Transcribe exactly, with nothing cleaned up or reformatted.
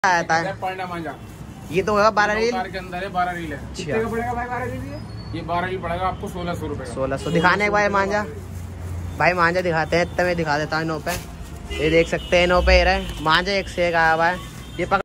आया था ये तो होगा बारह रील के अंदर है, बारह रील है। अच्छा पड़ेगा भाई बारह रील? ये बारह रील पड़ेगा आपको सोलह सौ रुपए। सोलह सौ दिखाने एक भाई मांझा भाई मांझा दिखाते हैं, इतने में दिखा देता हूँ नो पे। ये देख सकते हैं नो पे रहे मांझा एक से एक आया हुआ है। ये